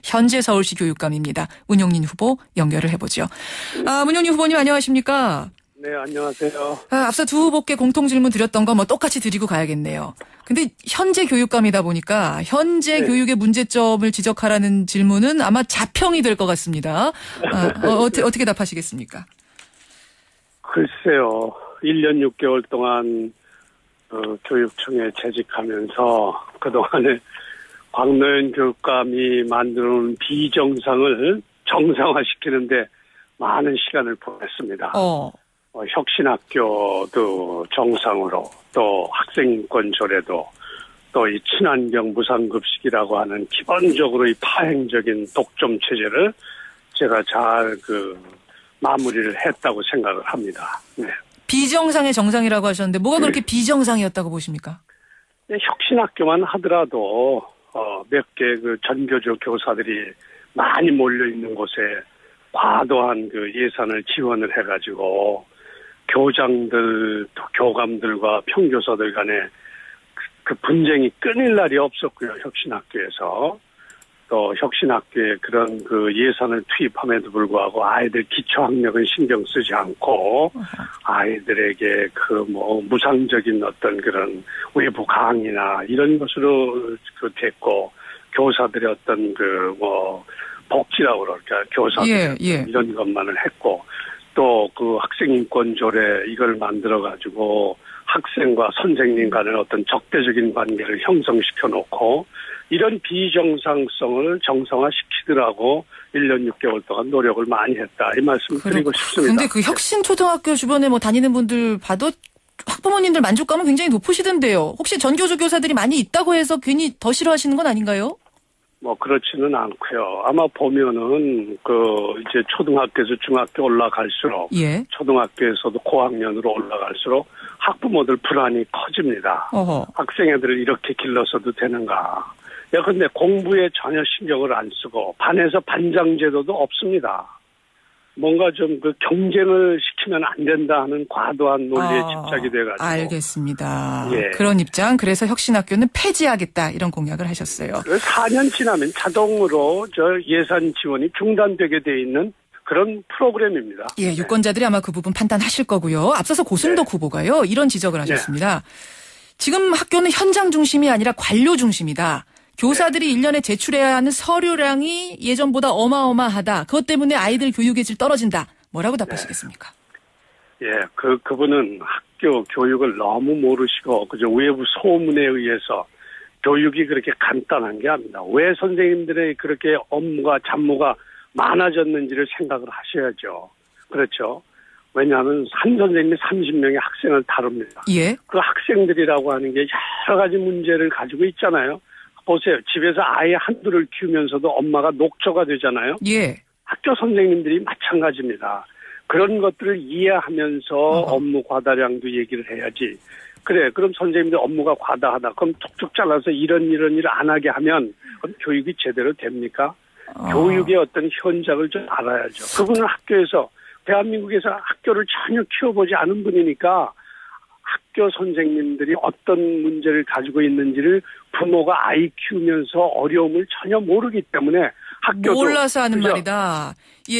현재 서울시 교육감입니다. 문용린 후보 연결을 해보죠. 문용린 후보님 안녕하십니까? 네, 안녕하세요. 앞서 두 후보께 공통 질문 드렸던 거 뭐 똑같이 드리고 가야겠네요. 근데 현재 교육감이다 보니까 현재 네. 교육의 문제점을 지적하라는 질문은 아마 자평이 될 것 같습니다. 어떻게 답하시겠습니까? 글쎄요. 1년 6개월 동안 교육청에 재직하면서 그동안에 광노현 교육감이 만들어놓은 비정상을 정상화시키는데 많은 시간을 보냈습니다. 혁신학교도 정상으로, 또 학생인권 조례도, 또 이 친환경 무상급식이라고 하는 기본적으로 이 파행적인 독점 체제를 제가 잘 마무리를 했다고 생각을 합니다. 네. 비정상의 정상이라고 하셨는데 뭐가 그렇게 비정상이었다고 보십니까? 네, 혁신학교만 하더라도 몇 개 전교조 교사들이 많이 몰려 있는 곳에 과도한 예산을 지원을 해가지고 교장들, 또 교감들과 평교사들 간에 그 분쟁이 끊일 날이 없었고요. 혁신학교에서. 또 혁신학교에 그런 예산을 투입함에도 불구하고 아이들 기초학력은 신경 쓰지 않고 아이들에게 무상적인 어떤 그런 외부 강의나 이런 것으로 됐고, 교사들의 어떤 복지라고 그럴까, 교사들 이런 것만을 했고, 또 학생인권 조례 이걸 만들어가지고 학생과 선생님 간의 어떤 적대적인 관계를 형성시켜 놓고 이런 비정상성을 정상화시키더라고 1년 6개월 동안 노력을 많이 했다. 이 말씀 드리고 싶습니다. 근데 혁신초등학교 주변에 다니는 분들 봐도 학부모님들 만족감은 굉장히 높으시던데요. 혹시 전교조 교사들이 많이 있다고 해서 괜히 더 싫어하시는 건 아닌가요? 그렇지는 않고요. 아마 보면은 이제 초등학교에서 중학교 올라갈수록 초등학교에서도 고학년으로 올라갈수록 학부모들 불안이 커집니다. 학생 애들을 이렇게 길러서도 되는가. 근데 공부에 전혀 신경을 안 쓰고 반에서 반장 제도도 없습니다. 뭔가 좀 경쟁을 시키면 안 된다 하는 과도한 논리에 집착이 돼가지고. 알겠습니다. 그런 입장. 그래서 혁신학교는 폐지하겠다 이런 공약을 하셨어요. 4년 지나면 자동으로 예산 지원이 중단되게 돼 있는 그런 프로그램입니다. 유권자들이 아마 그 부분 판단하실 거고요. 앞서서 고승덕 후보가요. 이런 지적을 하셨습니다. 지금 학교는 현장 중심이 아니라 관료 중심이다. 교사들이 1년에 제출해야 하는 서류량이 예전보다 어마어마하다. 그것 때문에 아이들 교육의 질 떨어진다. 뭐라고 답하시겠습니까? 그분은 학교 교육을 너무 모르시고 외부 소문에 의해서 교육이 그렇게 간단한 게 아닙니다. 왜 선생님들의 그렇게 업무가 잡무가 많아졌는지를 생각을 하셔야죠. 그렇죠. 왜냐하면 한 선생님이 30명의 학생을 다룹니다. 그 학생들이라고 하는 게 여러 가지 문제를 가지고 있잖아요. 보세요. 집에서 아이 한둘을 키우면서도 엄마가 녹초가 되잖아요. 학교 선생님들이 마찬가지입니다. 그런 것들을 이해하면서 업무 과다량도 얘기를 해야지. 그래, 그럼 선생님들 업무가 과다하다. 그럼 툭툭 잘라서 이런 일을 안 하게 하면 그럼 교육이 제대로 됩니까? 교육의 어떤 현장을 좀 알아야죠. 그분은 학교에서, 대한민국에서 학교를 전혀 키워보지 않은 분이니까 학교 선생님들이 어떤 문제를 가지고 있는지를 부모가 아이 키우면서 어려움을 전혀 모르기 때문에 학교도 몰라서 하는 말이다.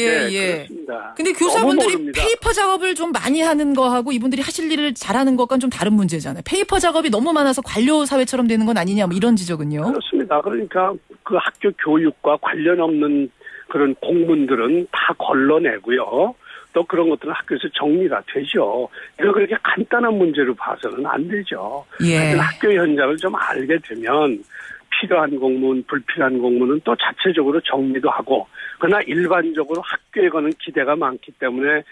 그렇습니다. 근데 교사분들이 페이퍼 작업을 좀 많이 하는 거하고 이분들이 하실 일을 잘하는 것과는 좀 다른 문제잖아요. 페이퍼 작업이 너무 많아서 관료 사회처럼 되는 건 아니냐, 이런 지적은요. 그렇습니다. 그러니까 그 학교 교육과 관련 없는 그런 공문들은 다 걸러내고요. 또 그런 것들은 학교에서 정리가 되죠. 이거 그렇게 간단한 문제로 봐서는 안 되죠. 하여튼 학교 현장을 좀 알게 되면 필요한 공문, 불필요한 공문은 또 자체적으로 정리도 하고, 그러나 일반적으로 학교에 거는 기대가 많기 때문에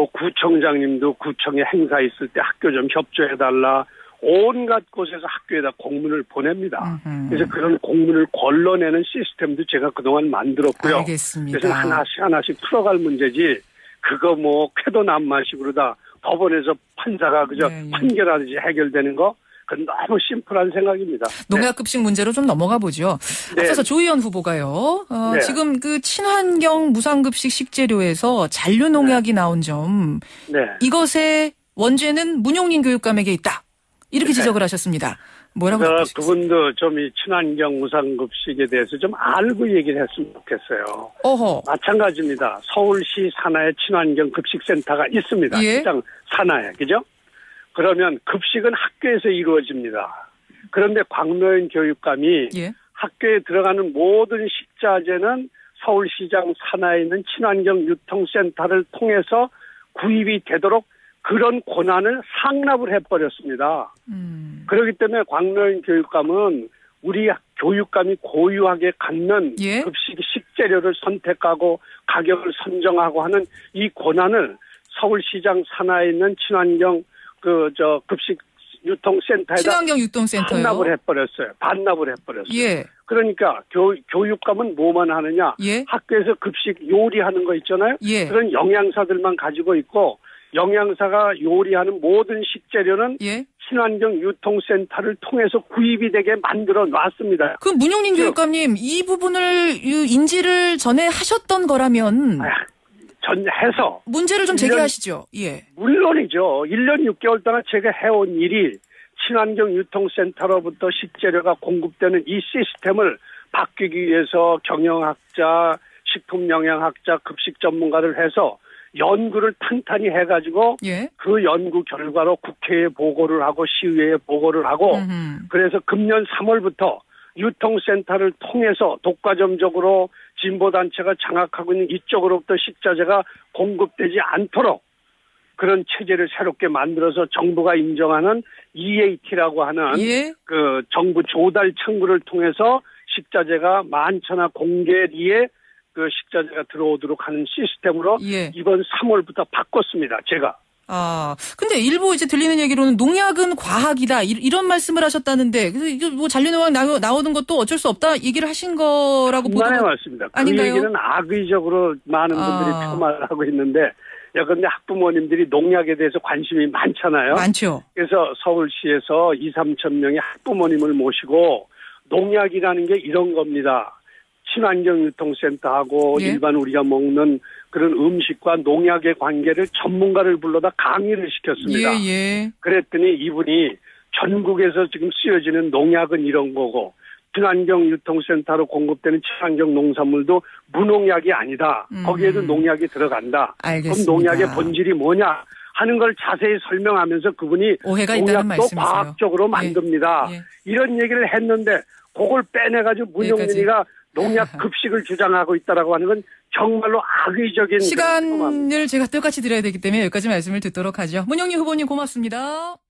구청장님도 구청에 행사 있을 때 학교 좀 협조해달라, 온갖 곳에서 학교에다 공문을 보냅니다. 그래서 그런 공문을 걸러내는 시스템도 제가 그동안 만들었고요. 알겠습니다. 그래서 하나씩 풀어갈 문제지, 그거 쾌도 남마식으로 다 법원에서 판사가 판결하듯이 해결되는 거, 그건 너무 심플한 생각입니다. 농약급식 문제로 좀 넘어가 보죠. 앞서서 조희연 후보가요. 지금 친환경 무상급식 식재료에서 잔류 농약이 나온 점, 이것의 원죄는 문용린 교육감에게 있다. 이렇게 지적을 하셨습니다. 뭐라고 그래서 답하시겠어요? 그분도 좀 이 친환경 무상급식에 대해서 좀 알고 얘기를 했으면 좋겠어요. 어허. 마찬가지입니다. 서울시 산하에 친환경 급식센터가 있습니다. 예. 시장 산하에. 그죠? 그러면 급식은 학교에서 이루어집니다. 그런데 광노현 교육감이 예. 학교에 들어가는 모든 식자재는 서울시장 산하에 있는 친환경 유통센터를 통해서 구입이 되도록 그런 권한을 상납을 해버렸습니다. 그렇기 때문에 광노현 교육감은 우리 교육감이 고유하게 갖는 예. 급식 식재료를 선택하고 가격을 선정하고 하는 이 권한을 서울시장 산하에 있는 친환경 급식 유통센터에다 친환경 유통센터요. 반납을 해버렸어요. 예. 그러니까 교육감은 뭐만 하느냐? 예. 학교에서 급식 요리하는 거 있잖아요. 예. 그런 영양사들만 가지고 있고 영양사가 요리하는 모든 식재료는 예. 친환경 유통센터를 통해서 구입이 되게 만들어 놨습니다. 그 문용린 교육감님 이 부분을 인지를 전에 하셨던 거라면 해서 문제를 좀 제기하시죠. 예. 물론이죠. 1년 6개월 동안 제가 해온 일이 친환경 유통센터로부터 식재료가 공급되는 이 시스템을 바뀌기 위해서 경영학자, 식품영양학자, 급식 전문가를 해서 연구를 탄탄히 해가지고 예. 그 연구 결과로 국회에 보고를 하고 시의회에 보고를 하고 그래서 금년 3월부터 유통센터를 통해서 독과점적으로 진보단체가 장악하고 있는 이쪽으로부터 식자재가 공급되지 않도록 그런 체제를 새롭게 만들어서 정부가 인정하는 EAT라고 하는 예. 그 정부 조달 창구를 통해서 식자재가 만천하 공개리에 그 식자재가 들어오도록 하는 시스템으로 예. 이번 3월부터 바꿨습니다. 제가. 근데 일부 이제 들리는 얘기로는 농약은 과학이다 이런 말씀을 하셨다는데 이거 뭐 잔류농약 나오는 것도 어쩔 수 없다 얘기를 하신 거라고 중간에 맞습니다. 아닌가요? 그 얘기는 악의적으로 많은 분들이 폄하를 하고 있는데 그런데 학부모님들이 농약에 대해서 관심이 많잖아요. 많죠. 그래서 서울시에서 2, 3천 명의 학부모님을 모시고 농약이라는 게 이런 겁니다. 친환경 유통센터하고 예. 일반 우리가 먹는 그런 음식과 농약의 관계를 전문가를 불러다 강의를 시켰습니다. 예. 그랬더니 이분이 전국에서 지금 쓰여지는 농약은 이런 거고 친환경 유통센터로 공급되는 친환경 농산물도 무농약이 아니다. 거기에도 농약이 들어간다. 알겠습니다. 그럼 농약의 본질이 뭐냐 하는 걸 자세히 설명하면서 그분이 오해가 있다는 농약도 말씀이세요. 과학적으로 만듭니다. 예. 이런 얘기를 했는데 그걸 빼내가지고 문용민이가 농약 급식을 주장하고 있다라고 하는 건 정말로 악의적인 시간을 제가 똑같이 드려야 되기 때문에 여기까지 말씀을 듣도록 하죠. 문용린 후보님 고맙습니다.